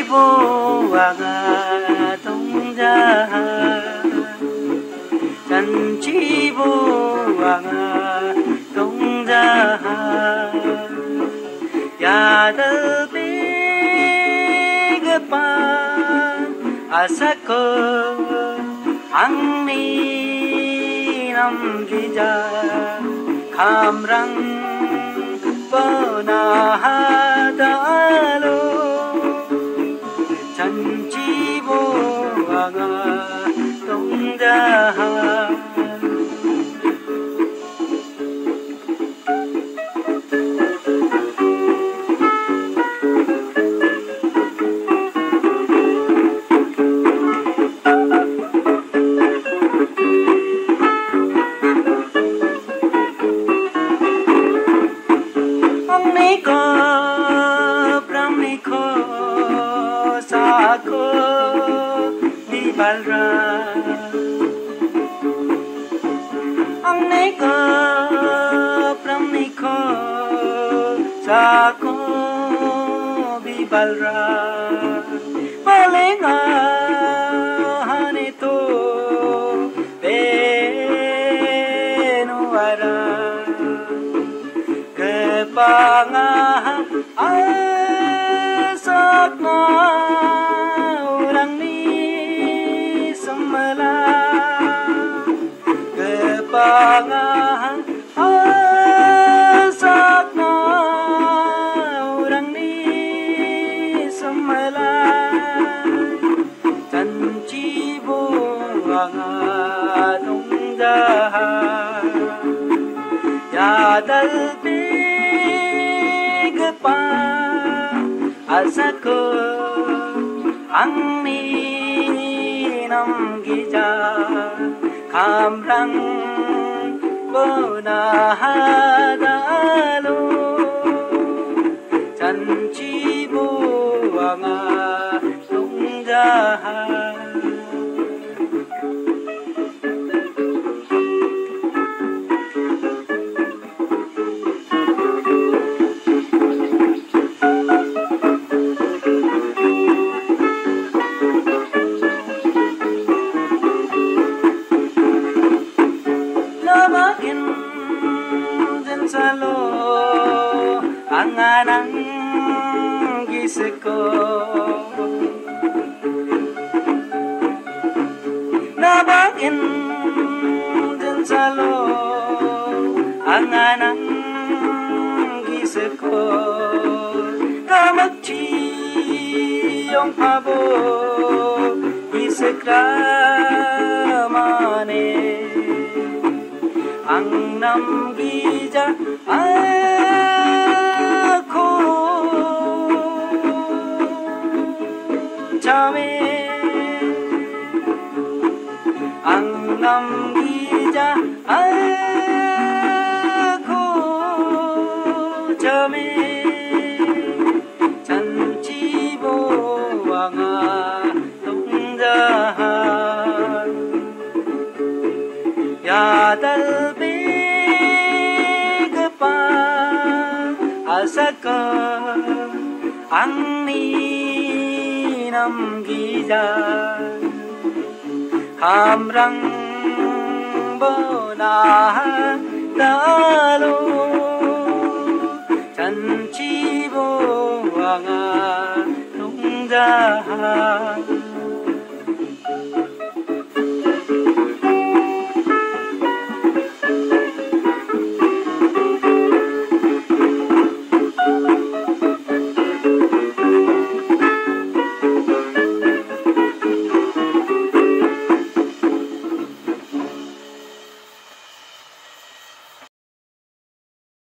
보아가 동자 잔치 보아가 동자 야들 비급한 아사코 angni nam gija kamrang panahadalo janji boanga tongjahan Sako bibalra palenga hanito benuara kepanga asakna orang ni semela kepanga Yadal bigpa asako angni nam gija kamrang bonahadalo janji buanga tungjahan salo anganang giseko nabangin din salo anganang giseko kamakci yung pabo gisekramane ang namgija ako chame ang namgija ako chame janji boanga tongjahan yadal asaka angni nam gija kamrang bonahadalo janji boanga tongjahan